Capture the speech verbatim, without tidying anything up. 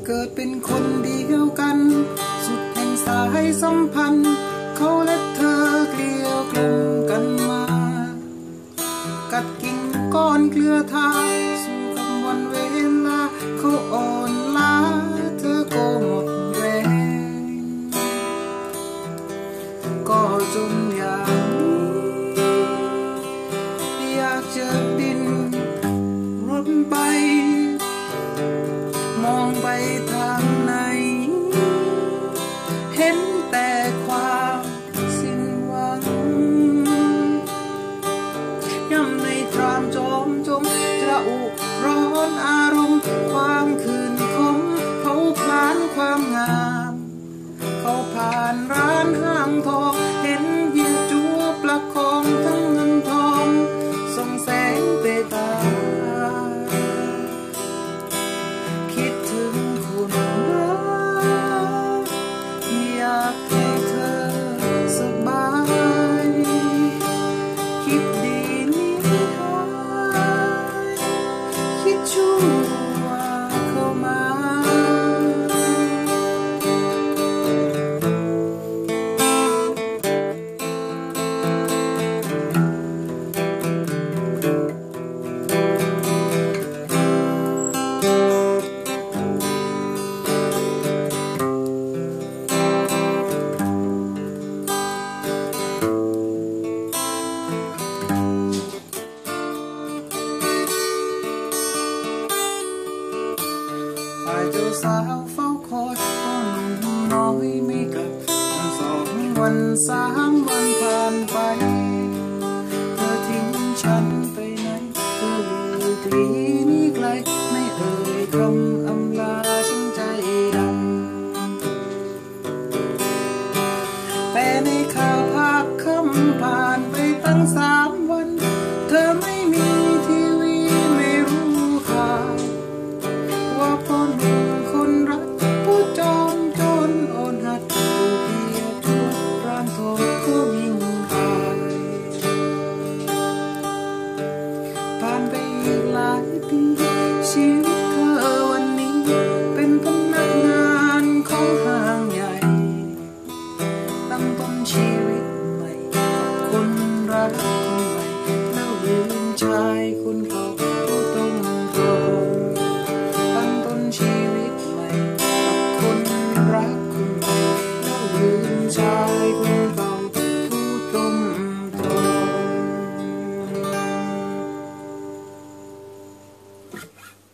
เกิดเป็นคนเดียวกันสุดแห่งสายสัมพันธ์เขาและเธอเกลียวกลุ่มกันมากัดกิ่งก้อนเกลือทาสู่กับวันเวลาเขาอ่อนล้าเธอก็หมดแรงก็จนอย่างนี้อยากจะบินรถไปมองไปทางไหนเห็นแต่ความสิ้นหวังย่ำในตรามจอมจมจะอุร้อนอารมณ์ความคืนคมเขาพลานความงามเขาผ่านร้านห้างทองเห็นยิงจูบประคองทั้งเงินทองส่องแสงเตตาคิดถึงคุณรักอยากให้เธอสบายคิดดีนี้หายคิดชั่วเข้ามาฝ่ายเจ้าสาวเฝ้าคอยพ่อหนุ่มน้อยไม่กลับทั้งสองวันสามวันผ่านไปเธอทิ้งฉันไปไหนเธอลืมทีนี้ไกลไม่เอ่ยคำอำลาฉันใจดำแต่ในข่าวภาคค่ำผ่านไปตั้งสามวันเธอไม่มีทีวีไม่รู้ข่าวว่าพ่อหนุ่มคนรักผู้จอมจนอ่อนหัดถูกเบียดทุกร้านทองก็ยิ่งหายผ่านไปอีกหลายปีชีวิตเธอวันนี้เป็นพนักงานของห้างใหญ่ตั้งต้นชีวิตใหม่คนรักคนใหม่แล้วลืมชายคนเก่าผู้ต้องรอตั้งต้นชีวิตใหม่กับคนรักคนใหม่แล้วลืมชายคนเก่าผู้ต้องรอ